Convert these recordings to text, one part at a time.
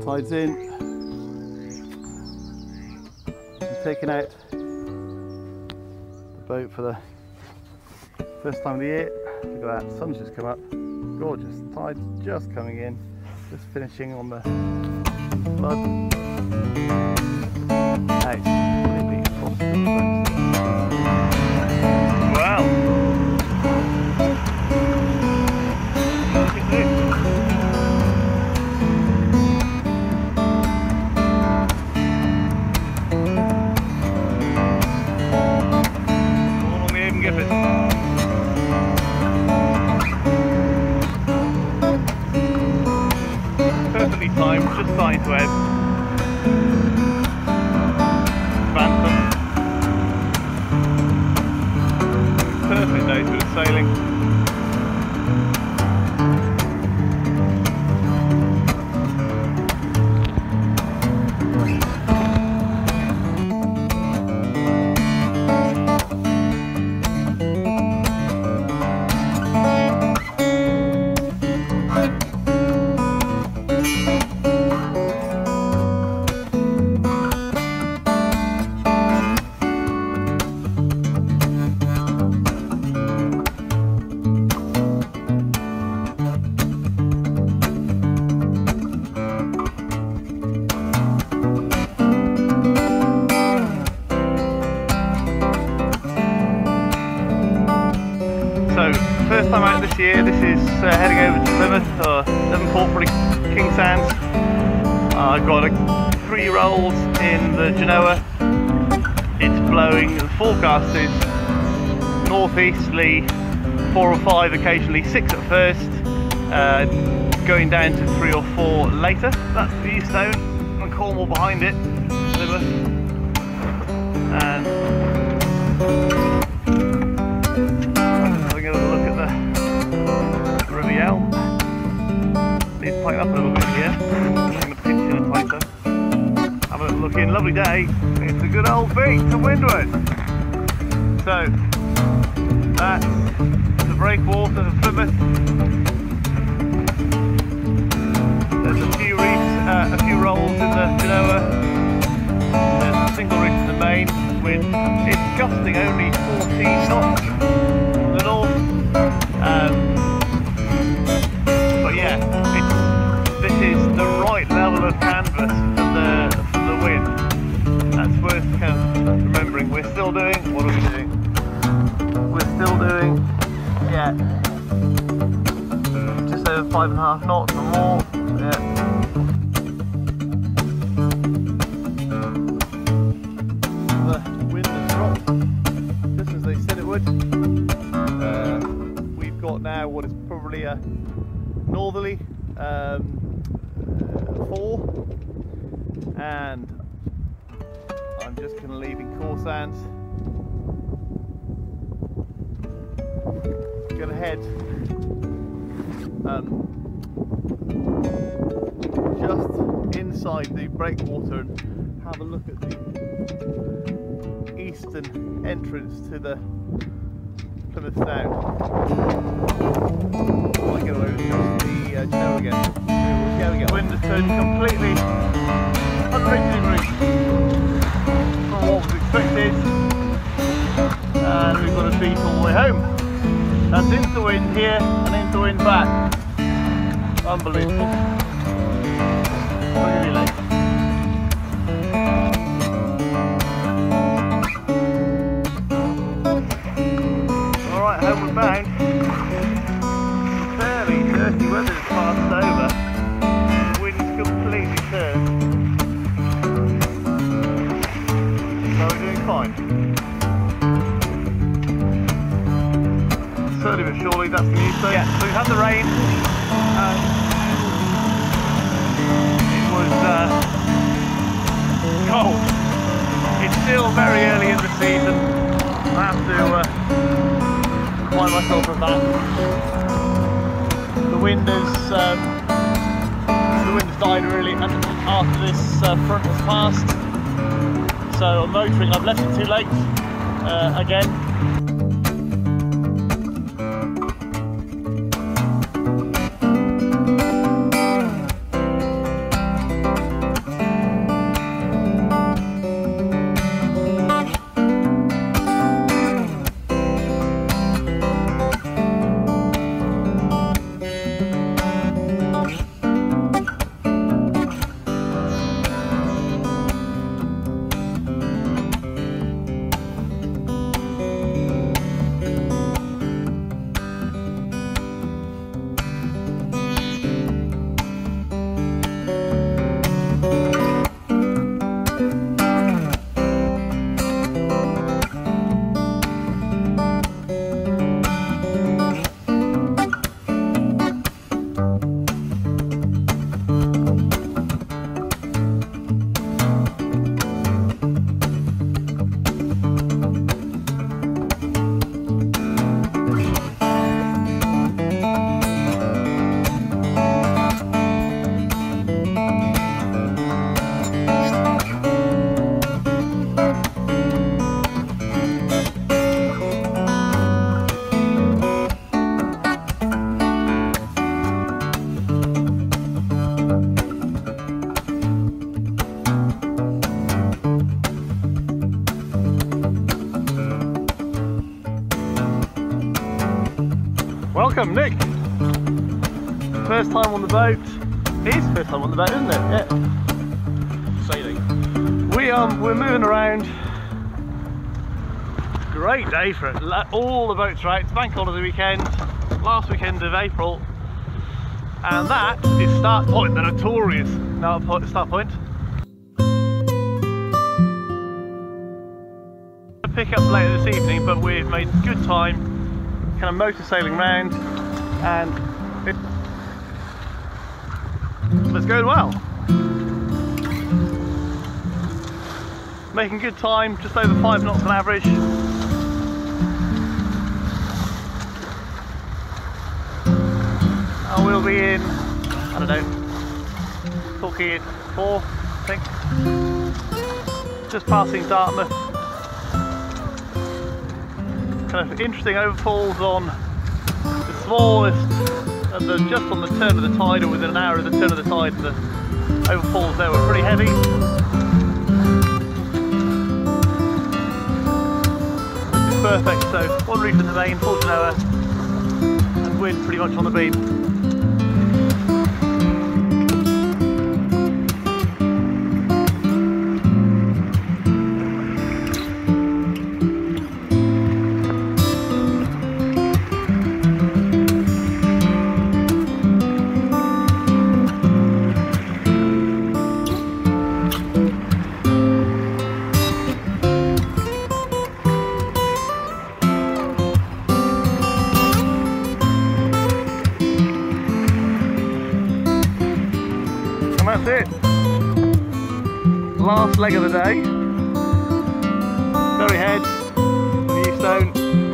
sides in. I'm taking out the boat for the first time of the year. Look at that, sun's just come up. Gorgeous, tide's just coming in. Just finishing on the flood. Now it's completely across the place. Wow! Look at this! All on the Avon Gifford. Perfectly timed, just starting to ebb. Phantom. Perfect nose bit of sailing. First time out this year. This is heading over to Plymouth or Devonport, probably King Sands. I've got 3 rolls in the Genoa. It's blowing, the forecast is northeasterly 4 or 5, occasionally 6 at first, going down to 3 or 4 later. That's the Eastone and Cornwall behind it, Plymouth. And need to tighten up a little bit here. I'm going to pinch in and tighten. Have a little look in. Lovely day. It's a good old beat to windward. So that's the breakwater of Plymouth. There's a few reefs, a few rolls in the Genoa. There's a single reef in the main. It's gusting only 14 knots from the north. But yeah, this is the right level of canvas for the wind. That's worth kind of remembering. We're still doing, what are we doing? We're still doing, yeah, just over 5.5 knots or more. Yeah. The wind has dropped, just as they said it would. We've got now what is probably a northerly 4, and I'm just kind of leaving Core Sands. Gonna head just inside the breakwater and have a look at the eastern entrance to the Plymouth Sound. I get away with just the Genoa again. Here we go. Wind has turned completely 180 degrees from what was expected, and we've got a beat all the way home. That's into the wind here and into the wind back. Unbelievable. Really late. Alright, homeward bound. Fairly dirty weather has passed over. The wind's completely turned. So we're doing fine. Slowly but surely, that's the news though. Yeah, so we've had the rain. It was cold. It's still very early in the season. I have to remind myself of that. The wind has died really after this front has passed. So I'm motoring. I've left it too late again. Welcome, Nick. First time on the boat. It is first time on the boat, isn't it? Yeah. Sailing. We're moving around. Great day for it. All the boats are out. It's bank holiday weekend, last weekend of April, and that is Start Point, the notorious Start Point. Pick up later this evening, but we've made good time, kind of motor sailing round, and it's going well. Making good time, just over 5 knots on average. And we'll be in, I don't know, Torquay at 4, I think. Just passing Dartmouth. Kind of interesting overfalls on the smallest, just on the turn of the tide, or within an hour of the turn of the tide. The overfalls there were pretty heavy. Which is perfect. So one reef in the main, full genoa, and wind pretty much on the beam. And that's it. Last leg of the day. Very head, new stone.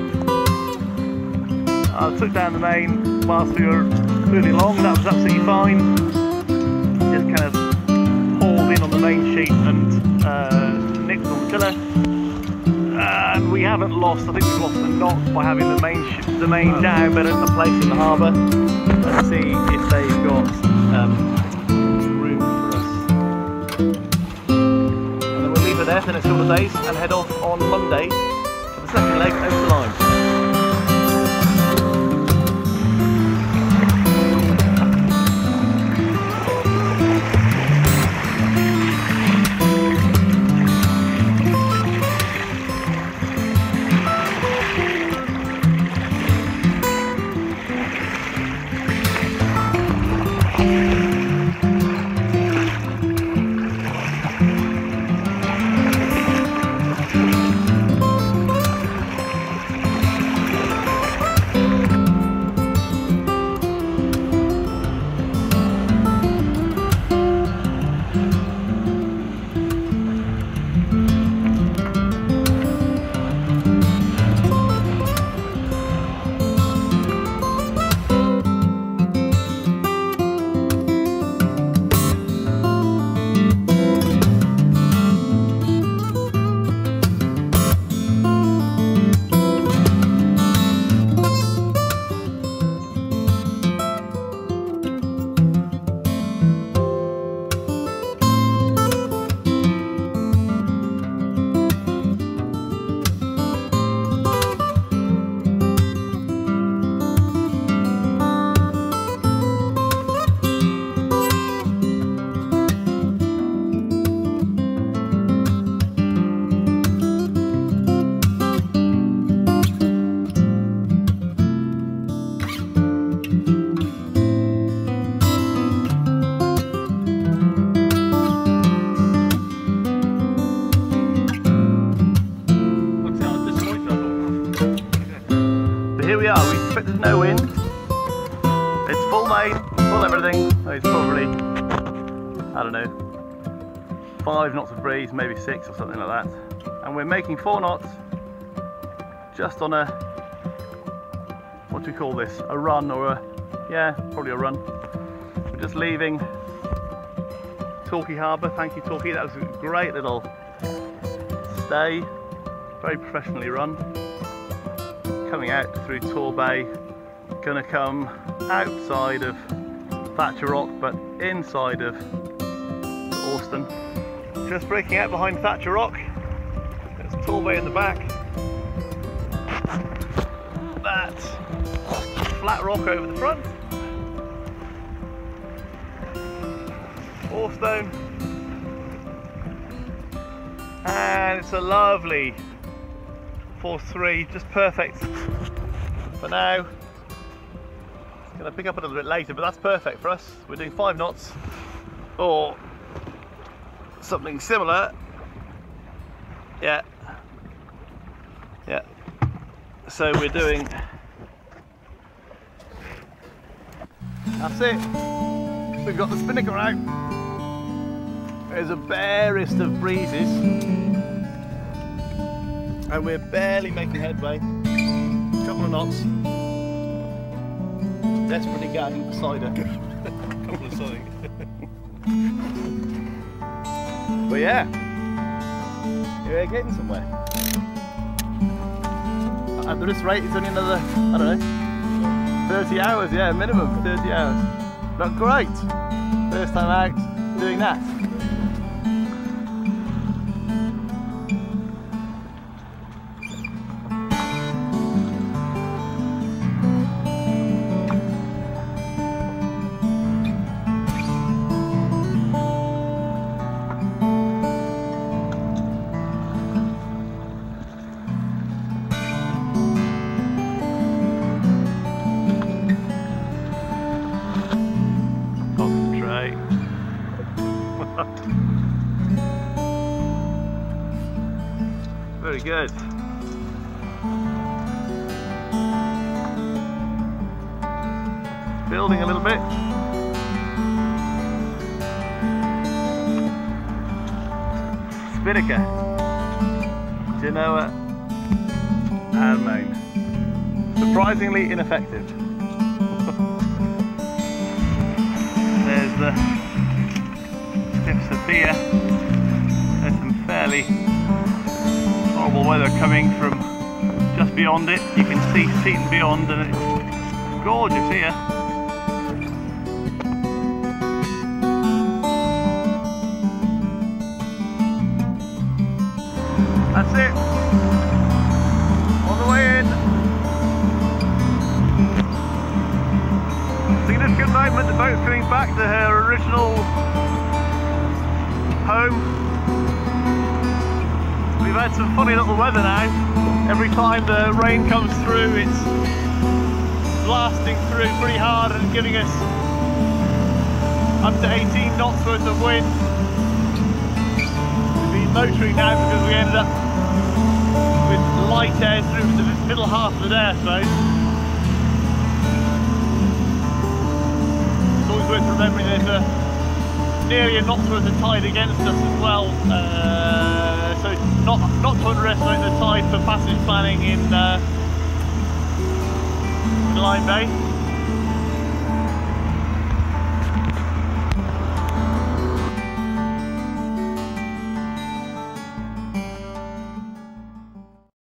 I took down the main whilst we were moving along. That was absolutely fine. Just kind of hauled in on the main sheet and nicked on the tiller. And we haven't lost. I think we've lost the knot by having the main down, but at a place in the harbour. Let's see if they've got room for us. And then we'll leave her there for the next couple of days and head off on Monday for the second leg over to Lyme. Here we are, we expected no wind. It's full main, full everything. It's probably, I don't know, 5 knots of breeze, maybe 6 or something like that. And we're making 4 knots just on a, what do we call this? A run or a, yeah, probably a run. We're just leaving Torquay Harbour. Thank you, Torquay. That was a great little stay, very professionally run. Coming out through Torquay, gonna come outside of Thatcher Rock but inside of Austin. Just breaking out behind Thatcher Rock. There's Torquay in the back. That flat rock over the front. Stone, and it's a lovely 4-3, just perfect for now. It's going to pick up a little bit later, but that's perfect for us. We're doing 5 knots or something similar. Yeah, so we're doing, that's it, we've got the spinnaker out. There's a barest of breezes and we're barely making headway. A couple of knots. Desperately gagging for cider. A couple of something. But yeah, we're getting somewhere. At this rate it's only another, I don't know, 30 hours, yeah, minimum 30 hours. Not great. First time out doing that. Very good. Building a little bit. Spinnaker, Genoa, and Moan. Surprisingly ineffective. There's the Stiff Sophia. There's some fairly horrible weather coming from just beyond it. You can see Seaton beyond and it's gorgeous here. That's it. On the way in. Significant moment, the boat's coming back to her original home. We've had some funny little weather now. Every time the rain comes through, it's blasting through pretty hard and giving us up to 18 knots worth of wind. We've been motoring now because we ended up with light air through the middle half of the day, I suppose. It's always worth remembering there's nearly a knot's worth of tide against us as well. So not to underestimate the tide for passage planning in Lyme Bay.